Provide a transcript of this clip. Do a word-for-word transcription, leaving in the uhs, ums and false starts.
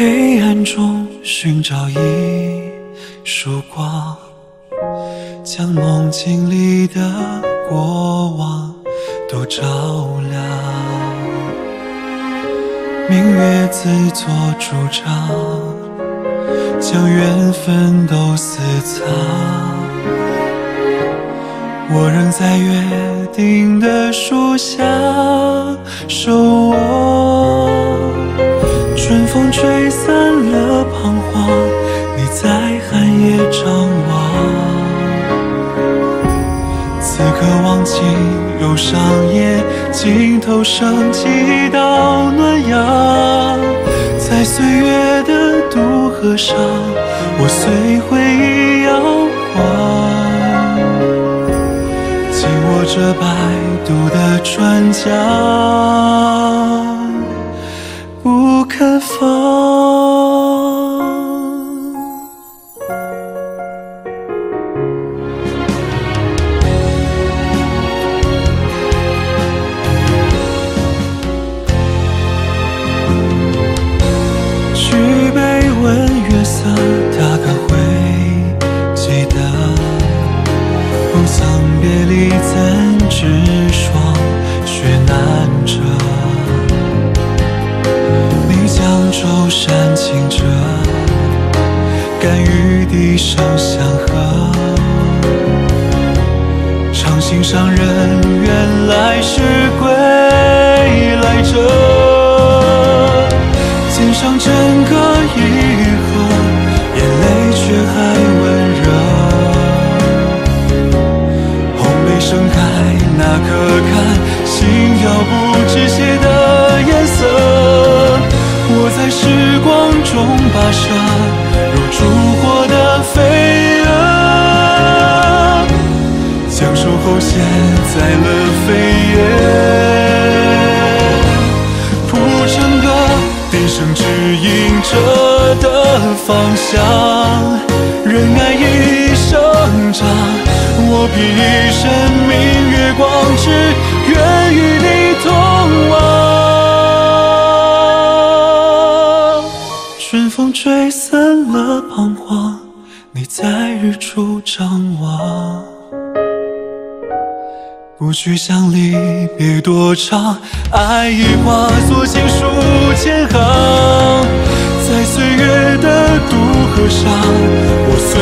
黑暗中寻找一束光，将梦境里的过往都照亮。明月自作主张，将缘分都私藏。我仍在约定的树下守望，春风吹散了彷徨，你在寒夜张望。此刻望尽忧伤夜，尽头升起一道暖阳。在岁月的渡河上，我随回忆摇晃，紧握着摆渡的船桨，不肯放。举杯问月色，大概会记得，不曾别离怎知霜雪难遮。你将舟山倾折，甘与笛声相和。长心上人原来是归来者，肩上整个一盒，眼泪却还温热。红梅盛开那可看，心遥不止血的颜色。我在时光中跋涉，如烛火的飞蛾，将守候现在了飞燕，谱成歌，笛声指引着的方向。任爱一生长，我披一身明月光，只愿与你同往。春风吹散了彷徨，你在日出张望。不去想离别多长，爱已化作情书千行。在岁月的渡河上，我随